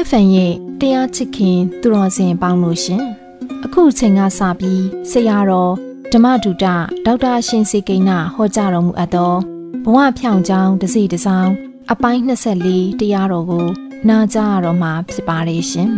FM ရဲ့တရားချစ်ခင်သူတော်စင်ပေါင်းလို့ရှင်အခုချိန်ကစပြီးဆရာတော်ဓမ္မဒုတဒေါက်တာရှင်စေကိန်းနာဟောကြားတော်မူအပ်သောဘဝဖြောင့်ကြောင်းတစ်စီတစ်စောင်းအပိုင်း24တရားတော်ကိုနာကြားရတော့မှာဖြစ်ပါတယ်ရှင်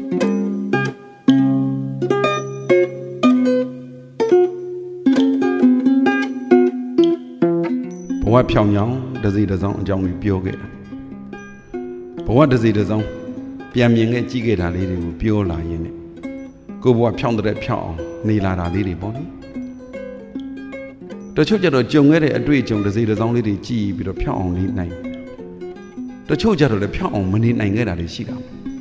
ဘဝဖြောင့်ကြောင်းတစ်စီတစ်စောင်းအကြောင်းကိုပြောခဲ့တာဘဝတစ်စီတစ်စောင်းပြန်မြင်ခဲ့ကြည့်ခဲ့တာလေးတွေကိုပြောလာရင်းနဲ့ကိုယ်ဘဝဖြောင့်တဲ့ဖြောင့်အောင်နေလာတာလေးတွေပေါ့လေတချို့ကျတော့ကြုံခဲ့တဲ့အတွေ့အကြုံတစ်စီတစ်စောင်းလေးတွေကြည့်ပြီးတော့ဖြောင့်အောင်နေနိုင်တချို့ကျတော့လည်းဖြောင့်အောင်မနေနိုင်ခဲ့တာတွေရှိတာ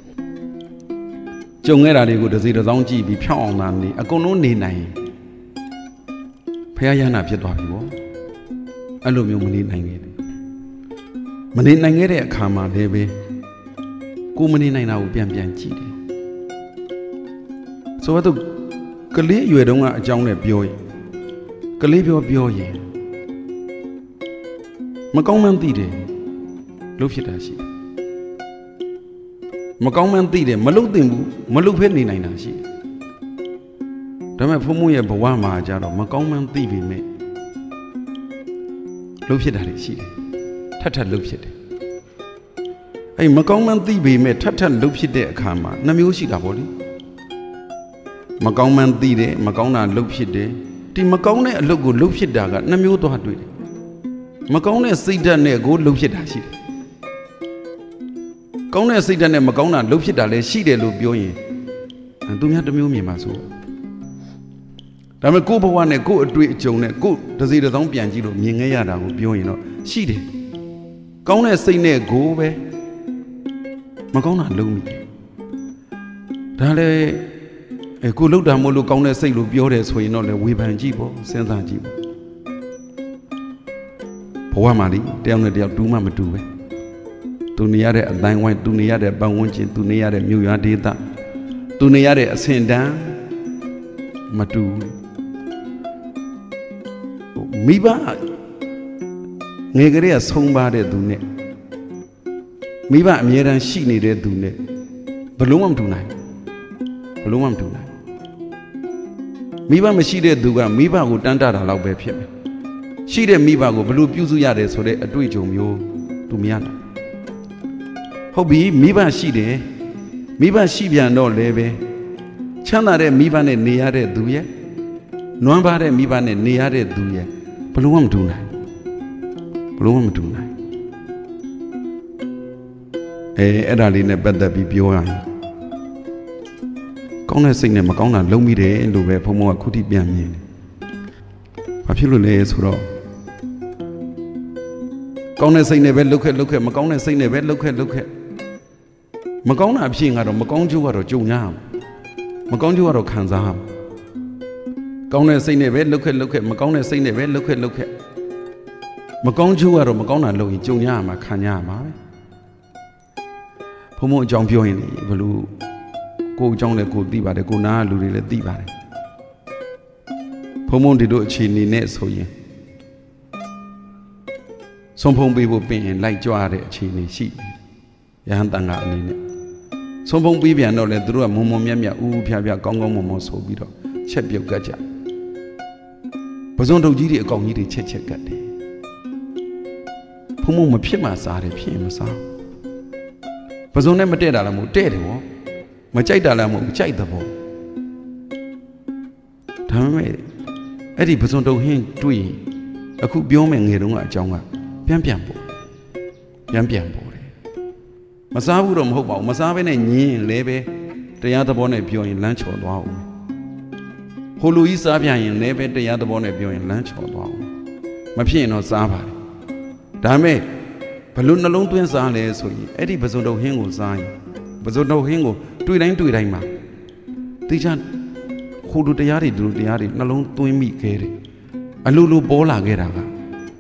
ကြုံခဲ့တာတွေကိုတစ်စီတစ်စောင်းကြည့်ပြီးဖြောင့်အောင်သာနေအကုန်လုံးနေနိုင်ဖခင်ရဟနာဖြစ်သွားပြီပေါ့အဲ့လိုမျိုးမနေနိုင်ခဲ့တယ်မနေနိုင်ခဲ့တဲ့အခါမှာလည်းပဲကိုမနေနိုင်တာကိုပြန်ကြည့်တယ်ဆိုတော့ကလေးအရွယ်တုန်းကအကြောင်းနဲ့ပြောရင်ကလေးပြောရင်မကောင်းမှန်းသိတယ်လို့ဖြစ်တာရှိတယ်မကောင်းမှန်းသိတယ်မလုပ်သင့်ဘူးမလုပ်ဖဲနေနိုင်တာရှိတယ်ဒါပေမဲ့ဘုံမရဲ့ဘဝမှာကြတော့မကောင်းမှန်းသိပေမဲ့လုပ်ဖြစ်တာတွေရှိတယ်ထပ်လုပ်ဖြစ်တယ်အဲ့မကောင်းမှန်းသိပေမဲ့ထပ်လုပ်ဖြစ်တဲ့အခါမှာနှမျိုးရှိတာပေါ့လေမကောင်းမှန်းသိတယ်မကောင်းတာလုပ်ဖြစ်တယ်ဒီမကောင်းတဲ့အလုပ်ကိုလုပ်ဖြစ်တာကနှမျိုးသွားတွေ့တယ်မကောင်းတဲ့စိတ်ဓာတ်နဲ့ကိုလုပ်ဖြစ်တာရှိတယ်ကောင်းတဲ့စိတ်ဓာတ်နဲ့မကောင်းတာလုပ်ဖြစ်တာလည်းရှိတယ်လို့ပြောရင်သူများတစ်မျိုးမြင်ပါဆိုဒါပေမဲ့ကိုယ့်ဘဝနဲ့ကိုယ့်အတွေ့အကြုံနဲ့ကိုယ့်တစ်စီတစ်စောင်းပြန်ကြည့်လို့မြင်ခဲ့ရတာကိုပြောရင်တော့ရှိတယ်ကောင်းတဲ့စိတ်နဲ့ကိုယ်ပဲမကောင်းတာလုံးမိတယ်ဒါလည်းကိုလှုပ်တာမို့လို့ကောင်းတဲ့စိတ်လို့ပြောတယ်ဆိုရင်တော့လည်းဝေဖန်ကြည့်ပေါ့စဉ်းစားကြည့်ပေါ့ဘဝမှာလေတယောက်နဲ့တယောက်တူးမှမတူပဲသူနေရတဲ့အတိုင်းဝိုင်းသူနေရတဲ့ပတ်ဝန်းကျင်သူနေရတဲ့မြို့ရွာဒေသသူနေရတဲ့အဆင့်တန်းမတူမိဘငယ်ကလေးကဆုံးပါတဲ့သူနဲ့မိဘအမြဲတမ်းရှိနေတဲ့သူနဲ့ဘလုံးမတူနိုင်ဘလုံးမတူနိုင်မိဘမရှိတဲ့သူကမိဘကိုတန်းတတာလောက်ပဲဖြစ်မယ်ရှိတဲ့မိဘကိုဘလို့ပြုစုရတယ်ဆိုတဲ့အတွေ့အကြုံမျိုးသူမရနိုင်ဟုတ်ပြီမိဘရှိတယ်မိဘရှိပြန်တော့လည်းပဲချမ်းသာတဲ့မိဘနဲ့နေရတဲ့သူရဲ့နွမ်းပါတဲ့မိဘနဲ့နေရတဲ့သူရဲ့ဘလို့မတူနိုင်ဘလို့မတူနိုင်အဲ့ဒါလေးနဲ့ပတ်သက်ပြီးပြောရရင်ကောင်းတဲ့စိတ်နဲ့မကောင်းတာလုံးမိတယ်လို့ပဲဘုံဘုံကခုထိပြန်မြင်တယ်။ဘာဖြစ်လို့လဲဆိုတော့ကောင်းတဲ့စိတ်နဲ့ပဲလှုပ်ခဲ့မကောင်းတဲ့စိတ်နဲ့ပဲလှုပ်ခဲ့မကောင်းတာအဖြစ်ကတော့မကောင်းကျိုးကတော့ကြုံရမှာမကောင်းကျိုးကတော့ခံစားရမှာကောင်းတဲ့စိတ်နဲ့ပဲလှုပ်ခဲ့မကောင်းတဲ့စိတ်နဲ့ပဲလှုပ်ခဲ့မကောင်းကျိုးကတော့မကောင်းတာလုပ်ရင်ကြုံရမှာခံရမှာပဲဘုံဘုံအကြောင်းပြောရင်ဘလို့ကိုယ်အကြောင်းလည်းကိုသိပါတယ်ကိုနားလူတွေလည်းသိပါတယ်ဘုံဘုံဒီတို့အခြေအနေနဲ့ဆိုရင်ဆုံးဖုံးပေးဖို့ပြင်ရင်လိုက်ကြွတဲ့အခြေအနေရှိရဟန်းတန်ခါအနေနဲ့ဆုံးဖုံးပေးပြန်တော့လေသူတို့ကမုံမြတ်ဥဖျားကောင်းမွန်ဆိုပြီးတော့ချက်ပြုတ်ကတ်ကြပဇွန်ထုတ်ကြီးတွေအကောင်ကြီးတွေချက်ကတ်တယ်ဘုံဘုံမဖြစ်မှစားတယ်ဖြစ်ရင်မစားပဇွန်နဲ့မတည့်တာလည်းမဟုတ်တဲ့တယ်ဗောမကြိုက်တာလည်းမဟုတ်ကြိုက်တဲ့ဗောဒါပေမဲ့အဲ့ဒီပဇွန်တုံဟင်းတွေ့ရင်အခုပြောမယ်ငယ်တုန်းကအကြောင်းကပြန်ပေါ်တယ်မစားဘူးတော့မဟုတ်ပါဘူးမစားဘဲနဲ့ညင်းလည်းပဲတရားသဘောနဲ့ပြောရင်လမ်းချော်သွားအောင်ဟိုလူကြီးစားပြန်ရင်လည်းပဲတရားသဘောနဲ့ပြောရင်လမ်းချော်သွားအောင်မဖြစ်ရင်တော့စားပါတယ်ဒါပေမဲ့ဘလို့နှလုံးသွင်းစားလဲဆိုရင်အဲ့ဒီပဇွန်တုံဟင်းကိုစားရင်ပဇွန်တုံဟင်းကိုတွေ့တိုင်းမှာတိကျဟိုလူတရားတွေဒီလိုတရားတွေနှလုံးသွင်းမိခဲ့တယ်အလိုလိုပေါ်လာခဲ့တာကဩ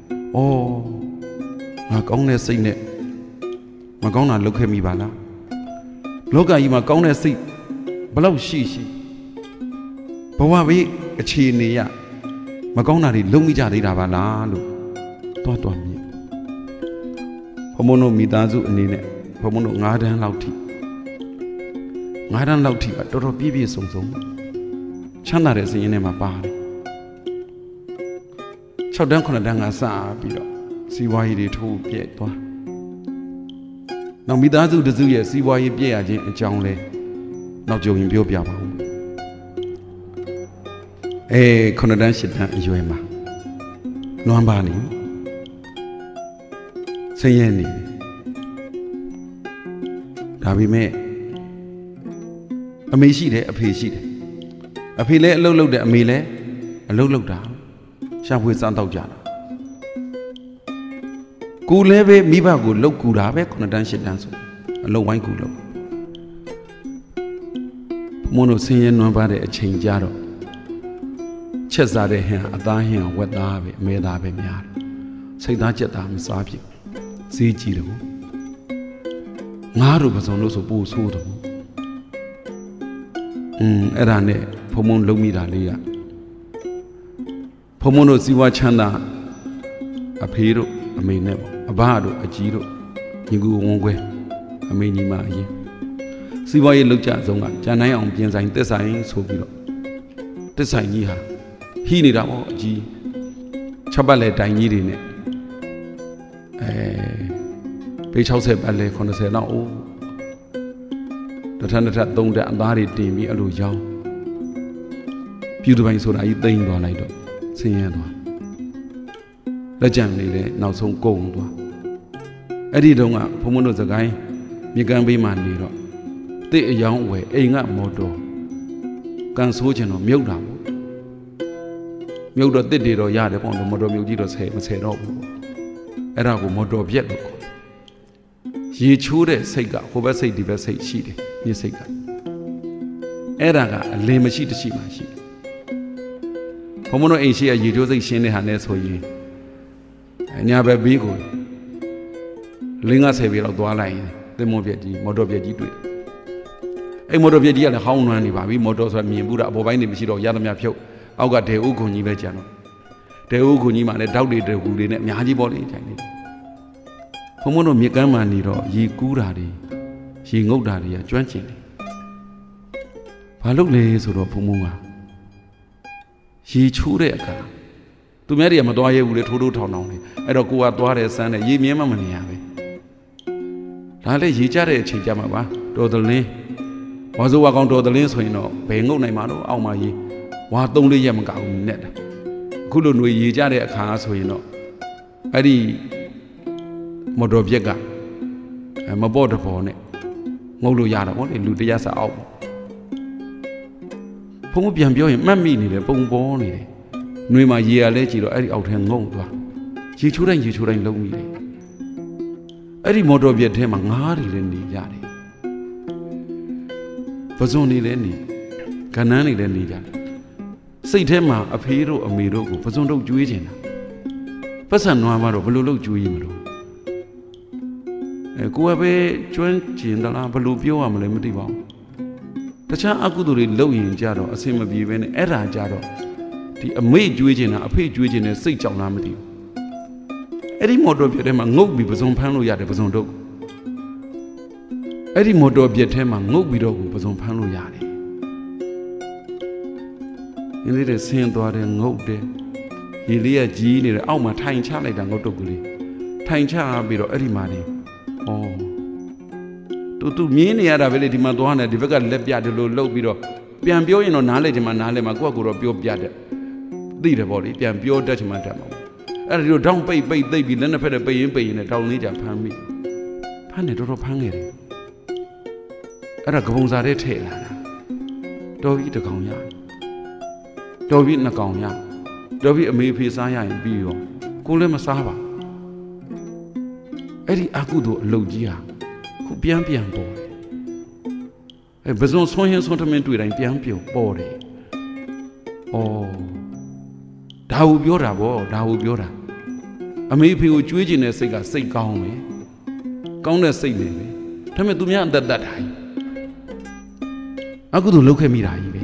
ငါကောင်းတဲ့စိတ်နဲ့မကောင်းတာလုပ်ခဲ့မိပါလားလောကကြီးမှာကောင်းတဲ့စိတ်ဘလောက်ရှိဘဝဘေးအခြေအနေရမကောင်းတာတွေလုံးမိကြသေးတာပါလားလို့တွားမြင်ဘုံဘုံတို့မိသားစုအနေနဲ့ဘုံဘုံတို့9တန်းလောက်ထိ 9 တန်းလောက်ထိကတော်တော်ပြည့်ပြည့်စုံစုံချမ်းသာတဲ့စည်ရင်းထဲမှာပါတယ်6 တန်း 9 တန်းကစပြီးတော့စီးပွားရေးတွေထိုးပြက်သွားနောက်မိသားစုတစုရဲ့စီးပွားရေးပြည့်ရခြင်းအကြောင်းလဲနောက်ကြုံရင်ပြောပြပါဦး9 တန်း 10 တန်းအရွယ်မှာလွမ်းပါနေဆင်းရဲနေဒါပေမဲ့အမေရှိတယ်အဖေရှိတယ်အဖေလည်းအလုပ်လုပ်တယ်အမေလည်းအလုပ်လုပ်တာရှာဖွေစမ်းတောက်ကြတာကိုလည်းပဲမိဘကိုလှုပ်ကူတာပဲ9 တန်း 10 တန်းဆိုအလုပ်ဝိုင်းကူလို့ဘုံတို့ဆင်းရဲနွမ်းပါတဲ့အချိန်ကြတော့ချက်စားတဲ့ဟင်အသားဟင်ဝက်သားပဲအမဲသားပဲများတယ်စိတ်သားချက်သားမစားဖြစ်ဈေးကြီးတယ်ငါတို့ပစုံလို့ဆိုပို့ဆိုးတယ်အဲ့ဒါနဲ့ဖုံလုံးမိတာလေးကဖုံတို့စီးပွားချမ်းသာအဖေတို့အမေနဲ့ပေါ့အဘတို့အကြီးတို့ညီကူဝန်းခွဲအမေညီမအရင်စီးပွားရေးလောက်ကြဆုံးကဂျန်နိုင်အောင်ပြင်ဆိုင်တက်ဆိုင်ဆိုပြီးတော့တက်ဆိုင်ကြီးဟာဟီးနေတာပေါ့အကြီး6 ပတ်လဲတိုင်ကြီးတွေနဲ့ပေ60 ပတ်လဲ80လောက်အိုးတစ်ထပ်3 တက်အသားတွေတင်ပြီးအဲ့လိုရောင်းပြူတပိုင်းဆိုတာကြီးသိမ်းသွားလိုက်တော့ဆင်းရဲသွားလက်ကြံနေတယ်နောက်ဆုံးကုန်သွားအဲ့ဒီတုန်းကဘုံတို့စကိုင်းမြေကမ်းဘေးမှာနေတော့တစ်အယောင်ဝယ်အိမ်ကမော်တော်ကန်ဆိုးချင်တော့မြုပ်တာပေါ့မြုပ်တော့တစ်တွေတော့ရတယ်ပေါ့မော်တော်မြုပ်ကြီးတော့မဆယ်တော့ဘူးအဲ့ဒါကိုမော်တော်ပြက်လို့ခေါ်ရေချိုးတဲ့စိတ်ကဟိုဘက်စိတ်ဒီဘက်စိတ်ရှိတယ်မြေစိတ်ကအဲ့ဒါကအလင်းမရှိတရှိမှရှိဘုံမတို့အိမ်ရှိရရေချိုးစိတ်ရှင်းတဲ့ဟာနဲ့ဆိုရင်ညာဘက်ဘေးကို50 ပြီလောက်သွားလိုက်ရင်သင်္ဘောပြက်ကြီးမော်တော်ပြက်ကြီးတွေ့အဲ့မော်တော်ပြက်ကြီးကလည်းဟောင်းနှွမ်းနေပါပြီမော်တော်ဆိုတာမြင်ဘူးတာအပေါ်ပိုင်းနေမရှိတော့ရသမျှဖြုတ်အောက်ကဒေဥခွန်ကြီးပဲကျန်တော့ဒေဥခွန်ကြီးမှလည်းတောက်တွေတကူတွေနဲ့အများကြီးပေါ်နေထိုင်နေတယ်ဘုံမတို့မြေကမ်းမှနေတော့ရေကူးတာတွေရေငုတ်တာတွေကကျွမ်းကျင်တယ်ဘာလို့လဲဆိုတော့ဘုံကရေချိုးတဲ့အခါသူများတွေကမသွားရဲဘူးလေထိုးထောင်နေအဲ့တော့ကိုကသွားတယ်စမ်းတယ်ရေမြဲမှမနေရပဲဒါလည်းရေကြတဲ့အချိန်ကြမှာပါတော်တလင်းဝါဆိုဝါကောင်တော်တလင်းဆိုရင်တော့ဘယ်ငုတ်နိုင်မှာတော့အောက်မှာရေဝါ3 4 ရက်မကဘူးနဲ့တာအခုလိုຫນွေရေကြတဲ့အခါဆိုရင်တော့အဲ့ဒီမော်တော်ပြက်ကမပေါ့တပေါ်နဲ့ငုတ်လို့ရတာပေါ့လေလူတရားစားအောက်ဘုံပြန်ပြောရင်မှတ်မိနေတယ်ပုံပေါ်နေတယ်ຫນွေမှာရေရလဲကြည့်တော့အဲ့ဒီအောက်ထဲငုံသွားရေချိုးတိုင်းလုံးမိတယ်အဲ့ဒီမော်တော်ပြက်ထဲမှာငါးတွေလည်းနေကြတယ်ပဇွန်တွေလည်းနေကဏ္ဍန်းတွေလည်းနေကြတယ်စိတ်ထဲမှာအဖေတို့အမေတို့ကိုပဇွန်တို့ကျွေးချင်တာပတ်စံနွားမှာတော့ဘယ်လိုလုပ်ကျွေးမလို့ကိုကပဲကျွမ်းကျင်သလားဘယ်လိုပြောရမလဲမသိပါဘူးတခြားအကုသိုလ်တွေလုပ်ရင်ကြတော့အဆင်မပြေပဲနဲ့အဲ့ဒါကြတော့ဒီအမေကျွေးချင်တာအဖေကျွေးချင်တဲ့စိတ်ကြောင့်လားမသိဘူးအဲ့ဒီမော်တော်ပြက်ထဲမှာငုတ်ပြီးပဇွန်ဖမ်းလို့ရတယ်ပဇွန်တို့အဲ့ဒီမော်တော်ပြက်ထဲမှာငုတ်ပြီးတော့ပဇွန်ဖမ်းလို့ရတယ်ဒီလေးတွေဆင်းသွားတယ်ငုတ်တယ်ရေလေးကကြီးနေတယ်အောက်မှာထိုင်ချလိုက်တာငုတ်တုတ်ကလေးထိုင်ချပြီးတော့အဲ့ဒီမှာနေသူမြင်းနေရတာပဲလေဒီမှာသွားနေဒီဘက်ကလက်ပြတယ်လို့လှုပ်ပြီးတော့ပြန်ပြောရင်တော့နားလေချင်မှနားလေမှာကိုယ့်ကိုယ်တော့ပြောပြတယ်သိတယ်ပေါ့လေပြန်ပြောတတ်ချင်မှတတ်မှာအဲ့ဒါဒီတော့တောင်းပိတ်သိပ်ပြီးလက်နှစ်ဖက်နဲ့ပိတ်ရင်နဲ့တောင်းလေးကြဖမ်းပြီးဖမ်းနေတော်ဖမ်းခဲ့တယ်အဲ့ဒါကပုံစားတဲ့ထဲ့လာတာတော်ပြီတစ်ကောင်ရတော်ပြီနှစ်ကောင်ရတော်ပြီအမေဖေးစားရရင်ပြီးရောကိုလည်းမစားပါအဲ့ဒီအကုသို့အလုပ်ကြီးဟာခုပြန်ပေါ်တယ်အဲ့ဘဇွန်ဆွမ်းရင်ဆွမ်းထမင်းတွေ့တိုင်းပြန်ပေါ်တယ်ဒါဟုပြောတာဗောဒါဟုပြောတာအမေဖေကိုကျွေးကျင်တဲ့စိတ်ကစိတ်ကောင်းပဲကောင်းတဲ့စိတ်နဲ့ပဲဒါပေမဲ့သူများအသက်တတ်တာကြီးအကုသို့လုပ်ခဲ့မိတာကြီးပဲ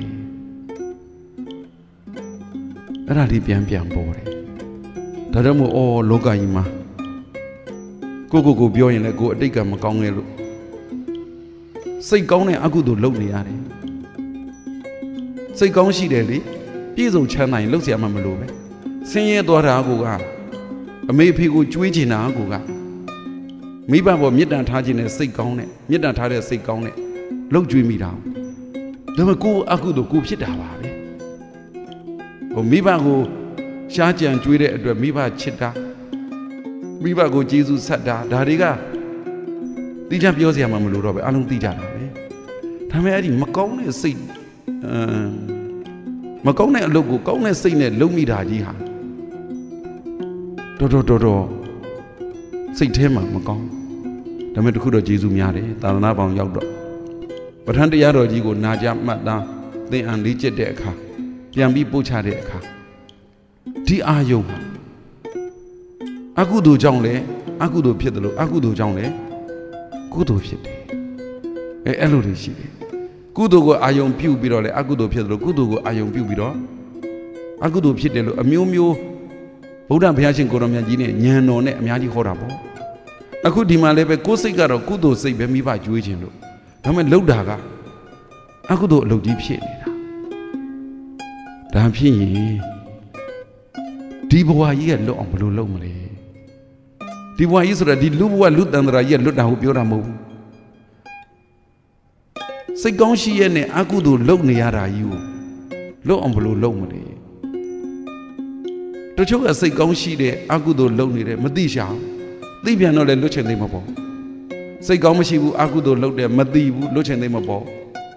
အဲ့ဒါလေးပြန်ပေါ်တယ်ဒါတော့မို့လောကကြီးမှာကိုပြောရင်လည်းကိုအတိတ်ကမကောင်းခဲ့လို့စိတ်ကောင်းတဲ့အကုသိုလ်လုပ်နေရတယ်စိတ်ကောင်းရှိတယ်လေပြည့်စုံချမ်းသာရင်လှုပ်เสียမှမလို့ပဲဆင်းရဲသွားတာကအမေအဖေကိုကြွေးချင်တာကမိဘပေါ်မေတ္တာထားခြင်းနဲ့စိတ်ကောင်းနဲ့မေတ္တာထားတဲ့စိတ်ကောင်းနဲ့လှုပ်ကြွေးမိတာဒါပေမဲ့ကိုယ်အကုသိုလ်ကိုဖြစ်တာပါပဲမိဘကိုရှားကြံကြွေးတဲ့အတွက်မိဘချစ်တာမိဘကိုကျေးဇူးဆက်တာဒါတွေကတိကျပြောစရာမှမလိုတော့ပဲအလုံးသိကြတာပဲဒါပေမဲ့အဲ့ဒီမကောင်းတဲ့စိတ်မကောင်းတဲ့အလုပ်ကိုကောင်းတဲ့စိတ်နဲ့လုပ်မိတာကြီးဟာတော်စိတ်ထဲမှာမကောင်းဒါပေမဲ့တခုတော့ကျေးဇူးများတယ်သာသနာပေါင်းရောက်တော့ပဋ္ဌာန်းတရားတော်ကြီးကိုနာကြမှတ်သားသင်အံလေးကျက်တဲ့အခါပြန်ပြီးပို့ချတဲ့အခါဒီအာယုံဟာအကုသိုလ်ကြောင့်လည်းအကုသိုလ်ဖြစ်တယ်လို့အကုသိုလ်ကြောင့်လည်းကုသိုလ်ဖြစ်တယ်အဲ့လိုတွေရှိတယ်ကုသိုလ်ကိုအာယုံပြုပြီးတော့လည်းအကုသိုလ်ဖြစ်တယ်လို့ကုသိုလ်ကိုအာယုံပြုပြီးတော့အကုသိုလ်ဖြစ်တယ်လို့အမျိုးမျိုးဗုဒ္ဓဘုရားရှင်ကိုရောမြတ်ကြီးနဲ့ဉာဏ်တော်နဲ့အများကြီးဟောတာပေါ့အခုဒီမှာလည်းပဲကိုယ်စိတ်ကတော့ကုသိုလ်စိတ်ပဲမိဘကြွေးခြင်းလို့ဒါပေမဲ့လှုပ်တာကအကုသိုလ်အလုပ်ကြီးဖြစ်နေတာဒါဖြစ်ရင်ဒီဘဝကြီးကလွတ်အောင်ဘယ်လိုလုပ်မလဲဒီဘဝကြီးဆိုတာဒီလူဘဝလူတန်တရာကြီးကလွတ်တာကိုပြောတာမဟုတ်ဘူးစိတ်ကောင်းရှိရဲ့နဲ့အကုသိုလ်လုပ်နေရတာကြီးကိုလွတ်အောင်ဘယ်လိုလုပ်မလဲတချို့ကစိတ်ကောင်းရှိတဲ့အကုသိုလ်လုပ်နေတယ်မသိရှာဘူးသိပြန်တော့လည်းလွတ်ချင်သေးမပေါ့စိတ်ကောင်းမရှိဘူးအကုသိုလ်လုပ်တယ်မသိဘူးလွတ်ချင်သေးမပေါ့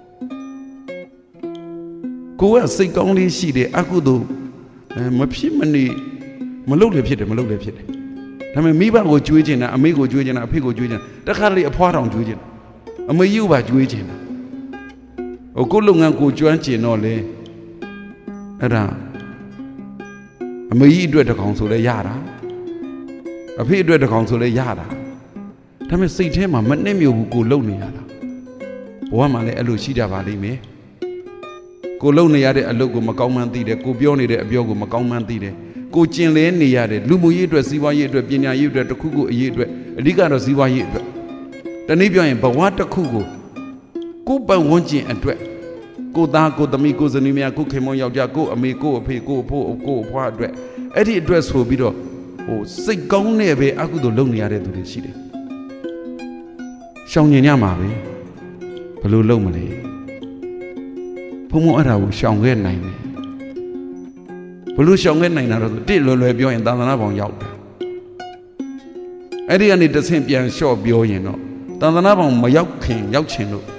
ကိုကစိတ်ကောင်းလေးရှိတယ်အကုသိုလ်မဖြစ်မနေမလုပ်လည်းဖြစ်တယ်မလုပ်လည်းဖြစ်တယ်ဒါပေမဲ့မိဘကိုကြွေးချင်တာအမေကိုကြွေးချင်တာအဖေကိုကြွေးချင်တာတခါလေအဖွားတောင်ကြွေးချင်တာအမေကြီးကိုပါကြွေးချင်တာကိုလုပ်ငန်းကိုကျွမ်းကျင်တော့လေအဲ့ဒါအမေကြီးအတွက်တကောင်ဆိုလဲရတာအဖေအတွက်တကောင်ဆိုလဲရတာဒါပေမဲ့စိတ်ထဲမှာမနှက်မြို့ဘူးကိုလုံနေရတာဘဝမှာလည်းအဲ့လိုရှိကြပါလိမ့်မယ်ကိုလုံနေရတဲ့အလုပ်ကိုမကောင်းမှန်းသိတယ်ကိုပြောနေတဲ့အပြောကိုမကောင်းမှန်းသိတယ်ကိုကျင်လဲနေရတဲ့လူမှုရေးအတွက်စီးပွားရေးအတွက်ပညာရေးအတွက်တစ်ခုခုအရေးအတွက်အဓိကတော့စီးပွားရေးအတွက်တနည်းပြောရင်ဘဝတစ်ခုကိုပတ်ဝန်းကျင်အတွက်ကိုသားကိုသမီးကိုဇနီးမယားကိုခင်မွန်းယောက်ျားကိုအမေကိုအဖေကိုအဖိုးကိုအဖွားအတွက်အဲ့ဒီအတွက်ဆိုပြီးတော့စိတ်ကောင်းနဲ့ပဲအကုသိုလ်လုပ်နေရတဲ့သူတွေရှိတယ်ရှောင်ညင်ရမှာပဲဘယ်လိုလုပ်မလဲဘုံဘုံအဲ့ဒါကိုရှောင်ခဲ့နိုင်တယ်ဘလို့ရှောင်ခဲ့နိုင်တာတော့တစ်လွယ်လွယ်ပြောရင်သာသနာပေါင်းရောက်တယ်အဲ့ဒီကနေတဆင့်ပြန်လျှော့ပြောရင်တော့သာသနာပေါင်းမရောက်ခင်ရောက်ချင်လို့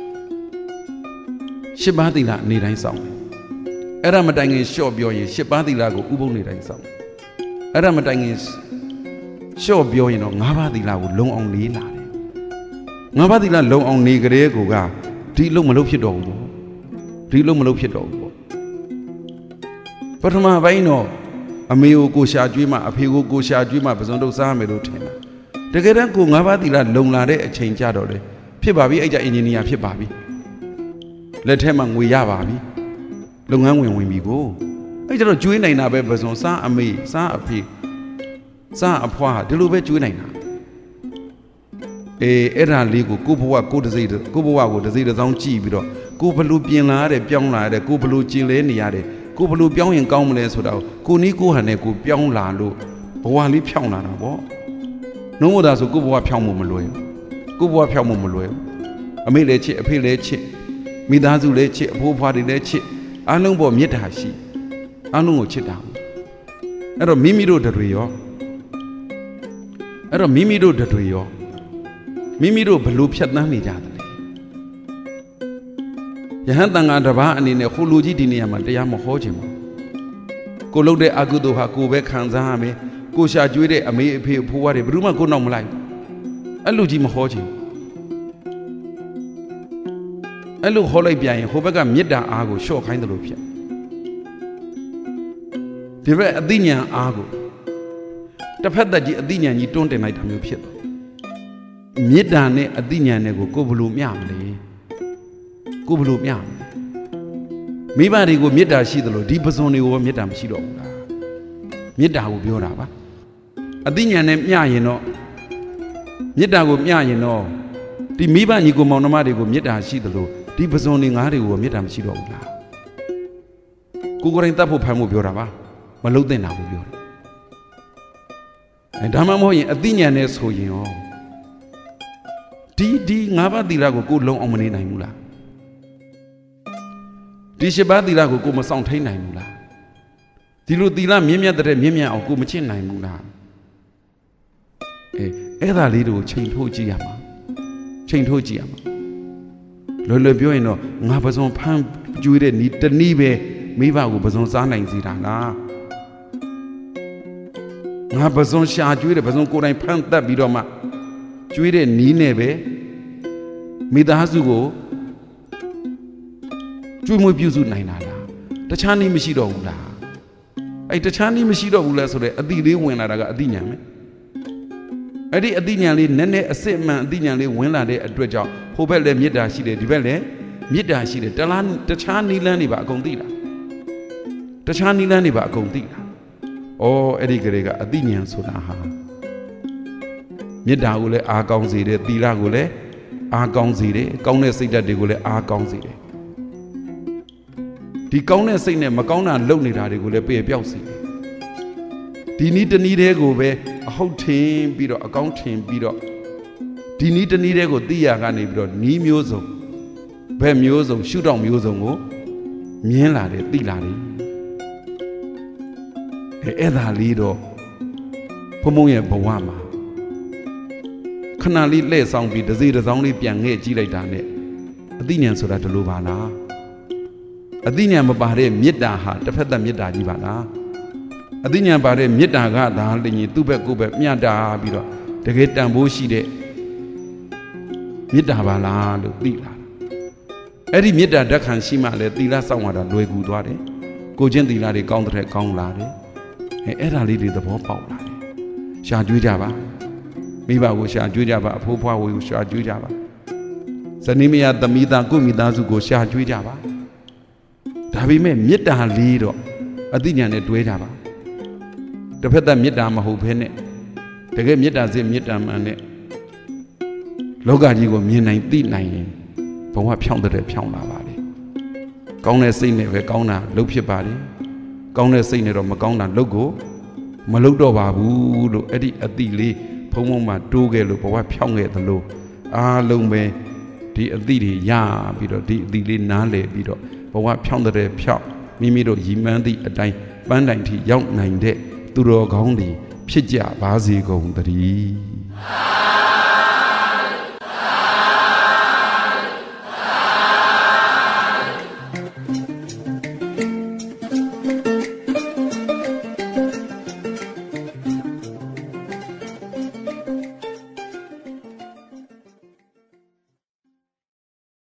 ရှစ်ပါးသီလအနေတိုင်းဆောင်တယ်အဲ့ဒါမတိုင်ခင်လျှော့ပြောရင်ရှစ်ပါးသီလကိုဥပုံနေတိုင်းဆောင်အဲ့ဒါမတိုင်ခင်လျှော့ပြောရင်တော့ငါးပါးသီလကိုလုံအောင်လေးလာတယ်ငါးပါးသီလလုံအောင်နေကြတဲ့ကိုကဒီလုံမလို့ဖြစ်တော့ဘူးပေါ့ဒီလုံမလို့ဖြစ်တော့ဘူးပေါ့ပထမပိုင်းတော့အမေကိုရှာကျွေးမှအဖေကိုရှာကျွေးမှပဇွန်တုပ်စားမယ်လို့ထင်တာတကယ်တမ်းကိုငါးပါးသီလလုံလာတဲ့အချိန်ကြတော့လေဖြစ်ပါပြီအဲ့ကြအင်ဂျင်နီယာဖြစ်ပါပြီလက်ထဲမှာငွေရပါပြီလုပ်ငန်းဝင်ပြီကိုအဲ့ကျတော့ကျွေးနိုင်တာပဲပဇွန်စားအမေစားအဖေစားအဖွားဒီလိုပဲကျွေးနိုင်တာအဲ့ဒါလေးကိုကိုဘဝကိုတစိကိုဘဝကိုတစိတစောင်းကြည့်ပြီးတော့ကိုဘလို့ပြင်လာရတယ်ပြောင်းလာရတယ်ကိုဘလို့ကျင်လဲနေရတယ်ကိုဘလို့ပြောင်းရင်ကောင်းမလဲဆိုတာကိုနီးကိုဟန်နဲ့ကိုပြောင်းလာလို့ဘဝလေးဖြောင်းလာတာပေါ့နှုံးမသာဆိုကိုဘဝဖြောင်းမှုမလွယ်ဘူးကိုဘဝဖြောင်းမှုမလွယ်ဘူးအမေလည်းချစ်အဖေလည်းချစ်မိသားစုလည်းချစ်အဖိုးဖွားတွေလည်းချစ်အားလုံးပေါ်မေတ္တာရှိအားလုံးကိုချစ်တာအဲ့တော့မိမိတို့တွေရောမိမိတို့ဘလို့ဖြတ်သန်းနေကြတယ်ယဟန်တန်ဃာတစ်ပါးအနေနဲ့ဟိုလူကြီးဒီနေရာမှာတရားမဟောခြင်းပါကိုလုပ်တဲ့အကုသိုလ်ဟာကိုပဲခံစားရမယ်ကိုရှာကျွေးတဲ့အမေအဖေအဖိုးဝါးတွေဘယ်သူမှကိုနောက်မလိုက်အဲ့လူကြီးမဟောခြင်းအဲ့လိုဟောလိုက်ပြန်ရင်ဟိုဘက်ကမေတ္တာအားကိုလျှော့ခိုင်းတယ်လို့ဖြစ်ဒီဘက်အသိဉာဏ်အားကိုတစ်ဖက်သက်ကြီးအသိဉာဏ်ကြီးတွန်းတင်လိုက်တာမျိုးဖြစ်တယ်မေတ္တာနဲ့အသိဉာဏ်နဲ့ကိုဘယ်လိုမျှမလဲကိုဘယ်လိုမျှမလဲမိဘတွေကိုမေတ္တာရှိသလိုဒီပဇွန်တွေကိုမေတ္တာမရှိတော့ဘူးလားမေတ္တာကိုပြောတာပါအသိဉာဏ်နဲ့မျှရင်တော့မေတ္တာကိုမျှရင်တော့ဒီမိဘညီကိုမောင်နှမတွေကိုမေတ္တာရှိသလိုဒီပဇွန်တွေငါးတွေကိုမေတ္တာမရှိတော့ဘူးလားကိုကိုယ်တိုင်တတ်ဖို့ဖမ်းဖို့ပြောတာပါမလုပ်သင့်တာကိုပြောတယ်ဒါမှမဟုတ်ရင်အသိဉာဏ်နဲ့ဆိုရင်ရောဒီငါးပါးသီလကိုကိုလုံးအောင်မနေနိုင်ဘူးလားဒီရှစ်ပါးသီလကိုကိုမဆောင်ထိန်နိုင်ဘူးလားဒီလိုသီလမြင့်မြတ်တဲ့မြင့်မြတ်အောင်ကိုမချစ်နိုင်ဘူးလားအဲ့ဒါလေးတွေကိုချိန်ထိုးကြည့်ရမှာချိန်ထိုးကြည့်ရမှာလွယ်လွယ်ပြောရင်တော့ငါပဇွန်ဖမ်းကျွေးတဲ့နီးတနည်းပဲမိဘကိုပဇွန်စားနိုင်စေတာလားငါပဇွန်ရှာကျွေးတဲ့ပဇွန်ကိုယ်တိုင်ဖမ်းတတ်ပြီးတော့မှကျွေးတဲ့နီးနဲ့ပဲမိသားစုကိုကျွေးမွေးပြုစုနိုင်တာလားတခြားနည်းမရှိတော့ဘူးလားအဲ့တခြားနည်းမရှိတော့ဘူးလားဆိုတော့အတိလေးဝင်လာတာကအတိညာမယ်အဲ့ဒီအတိညာလေးနည်းနည်းအစစ်အမှန်အတိညာလေးဝင်လာတဲ့အတွက်ကြောင့်ဟိုဘက်လည်းမေတ္တာရှိတယ်ဒီဘက်လည်းမေတ္တာရှိတယ်တခြားနီးလန်းတွေပါအကုန်သိတာတခြားနီးလန်းတွေပါအကုန်သိတာအဲ့ဒီကလေးကအတိညာဆိုတာဟာမေတ္တာကိုလည်းအားကောင်းစေတယ်သီလကိုလည်းအားကောင်းစေတယ်ကောင်းတဲ့စိတ်ဓာတ်တွေကိုလည်းအားကောင်းစေတယ်ဒီကောင်းတဲ့စိတ်နဲ့မကောင်းတာလုပ်နေတာတွေကိုလည်းပြေပြောက်စေတယ်ဒီနည်းတနည်းတည်းကိုပဲအဟုတ်ထင်ပြီးတော့အကောင်းထင်ပြီးတော့ဒီနည်းတနည်းတည်းကိုသိရကနေပြီးတော့နီးမျိုးစုံဘက်မျိုးစုံရှုထောင့်မျိုးစုံကိုမြင်လာတယ်သိလာတယ်အဲ့ဒါလေးတော့ဘုံဘုံရဲ့ဘဝမှာခဏလေးလှည့်ဆောင်ပြီးတစ်စီတစ်စောင်းလေးပြန်ငဲ့ကြည့်လိုက်တာနဲ့အသိဉာဏ်ဆိုတာဒီလိုပါလားအသိဉာဏ်မပါတဲ့မေတ္တာဟာတစ်ဖက်သက်မေတ္တာကြီးပါလားအသိဉာဏ်ပါတဲ့မေတ္တာကသာလျင်သူ့ဘက်ကိုယ်ဘက်မျှတာပြီးတော့တကယ်တန်ဖိုးရှိတဲ့မေတ္တာပါလားလို့သိလာအဲ့ဒီမေတ္တာဓာတ်ခံရှိမှလည်းသီလစောင့်ရတာလွယ်ကူသွားတယ်ကိုချင်းသီလတွေကောင်းတဲ့ကောင်းလာတယ်အဲ့ဒါလေးတွေသဘောပေါက်လာတယ်ရှာကြွေးကြပါမိဘကိုရှာကြွေးကြပါအဖိုးဖွားကိုရှာကြွေးကြပါဇနီးမယားသမီးသားကိုမိသားစုကိုရှာကြွေးကြပါဒါပေမဲ့မေတ္တာလေးတော့အသိဉာဏ်နဲ့တွဲကြပါတစ်ဖက်သက်မေတ္တာမဟုတ်ဘဲနဲ့တကယ်မေတ္တာစစ်မေတ္တာမှန်နဲ့လောကကြီးကိုမြင်နိုင်သိနိုင်ရင်ဘဝဖြောင်းတဲ့ဖြောင်းလာပါလေကောင်းတဲ့စိတ်နဲ့ပဲကောင်းတာလုပ်ဖြစ်ပါလေကောင်းတဲ့စိတ်နဲ့တော့မကောင်းတာလုပ်ကိုမလုပ်တော့ပါဘူးလို့အဲ့ဒီအတိလေးဖုံဖုံမှာတိုးခဲ့လို့ဘဝဖြောင်းခဲ့သလိုအားလုံးပဲဒီအတိတွေရပြီးတော့ဒီအတိလေးနားလည်ပြီးတော့ဘဝဖြောင်းတဲ့ဖြောင်းမိမိတို့ရည်မှန်းသည့်အတိုင်းပန်းတိုင်ထိရောက်နိုင်တဲ့သူတော်ကောင်းတွေဖြစ်ကြပါစေကုန်သတည်း